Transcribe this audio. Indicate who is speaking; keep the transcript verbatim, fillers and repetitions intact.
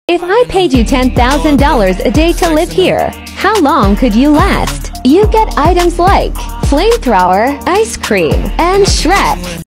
Speaker 1: If I paid you ten thousand dollars a day to live here, how long could you last? You get items like flamethrower, ice cream, and Shrek.